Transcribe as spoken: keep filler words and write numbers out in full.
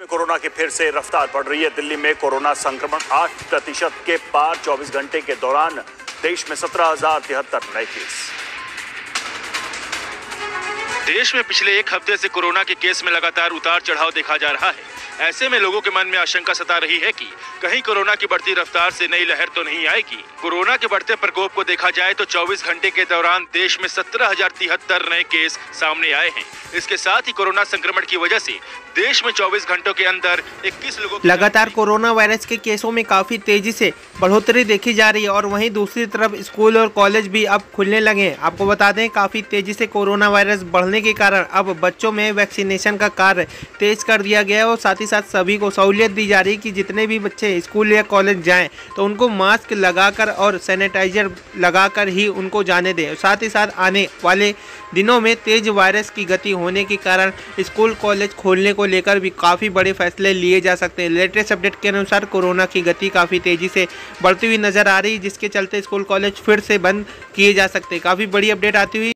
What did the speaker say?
Corona की फिर से रफ्तार बढ़ रही है। दिल्ली में कोरोना संक्रमण आठ प्रतिशत के पार। चौबीस घंटे के दौरान देश में सत्रह हजार तिहत्तर नए केस। देश में पिछले एक हफ्ते से कोरोना के केस में लगातार उतार चढ़ाव देखा जा रहा है। ऐसे में लोगों के मन में आशंका सता रही है कि कहीं कोरोना की बढ़ती रफ्तार से नई लहर तो नहीं आएगी। कोरोना के बढ़ते प्रकोप को देखा जाए तो चौबीस घंटे के दौरान देश में सत्रह हजार तिहत्तर नए केस सामने आए हैं। इसके साथ ही कोरोना संक्रमण की वजह से देश में चौबीस घंटों के अंदर इक्कीस लोगों लगातार कोरोना वायरस के केसों में काफी तेजी से बढ़ोतरी देखी जा रही है और वहीं दूसरी तरफ स्कूल और कॉलेज भी अब खुलने लगे हैं। आपको बता दें, काफी तेजी से कोरोना वायरस बढ़ने के कारण अब बच्चों में वैक्सीनेशन का कार्य तेज कर दिया गया है और साथ ही साथ सभी को सहूलियत दी जा रही है कि जितने भी बच्चे स्कूल या कॉलेज जाएं तो उनको मास्क लगाकर और सैनिटाइजर लगाकर ही उनको जाने दें। साथ ही साथ आने वाले दिनों में तेज वायरस की गति होने के कारण स्कूल कॉलेज खोलने को लेकर भी काफ़ी बड़े फैसले लिए जा सकते हैं। लेटेस्ट अपडेट के अनुसार कोरोना की गति काफ़ी तेज़ी से बढ़ती हुई नजर आ रही है, जिसके चलते स्कूल कॉलेज फिर से बंद किए जा सकते हैं। काफ़ी बड़ी अपडेट आती हुई